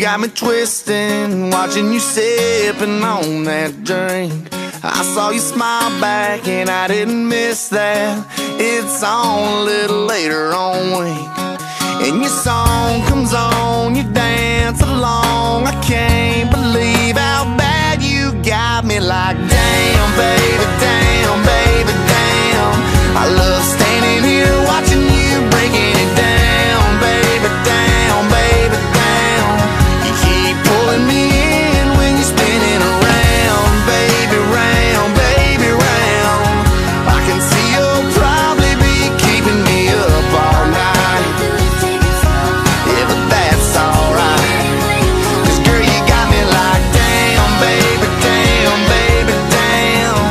got me twisting, watching you sipping on that drink. I saw you smile back and I didn't miss that. It's on a little later on week, and your song comes on, you dance along. I can't believe how bad you got me. Like damn baby, damn baby, damn. I love standing here watching you breaking it down. Baby, down, baby, down. You keep pulling me in when you're spinning around. Baby, round, baby, round. I can see you'll probably be keeping me up all night. Yeah, but that's alright, 'cause girl, you got me like damn, baby, damn, baby, damn.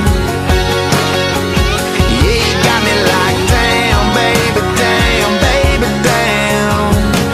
Yeah, you got me like damn, baby, damn, baby, damn.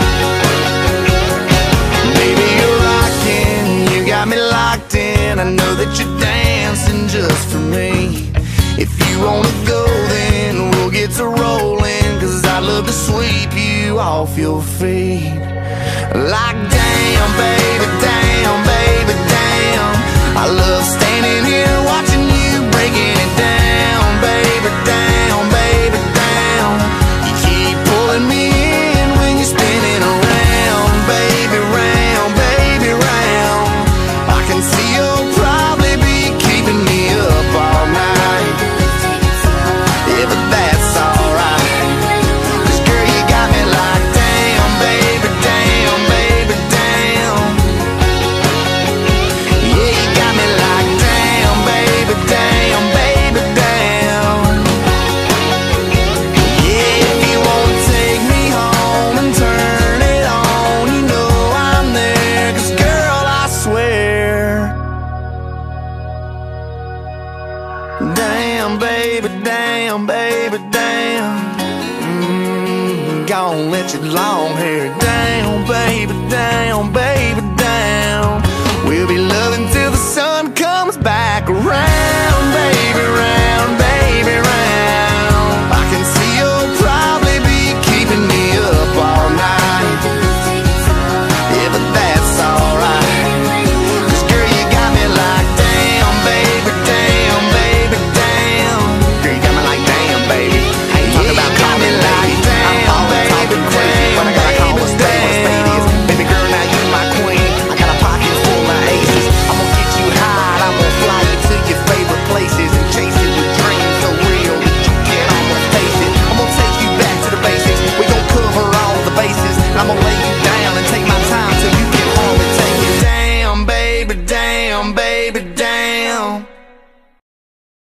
Baby, you're rocking, you got me locked in. I know that you're dancing just for me. If you wanna go, then we'll get to rolling, 'cause I'd love to sweep you off your feet. Like damn, baby, damn, baby, damn. I love standing here watching you breaking it down. Baby, down, baby, down. You keep pulling me in when you're spinning around. Baby, round, baby, round. I can see you'll probably be keeping me up all night. Yeah, but that's alright, 'cause girl, you got me like damn, baby, damn, baby, damn. Yeah, you got me like damn, baby, damn, baby, damn. Yeah, if you wanna take me home and turn it on, you know I'm there, 'cause girl, I swear, damn, baby, damn, baby, damn. Gonna let your long hair down, baby, down, baby, down.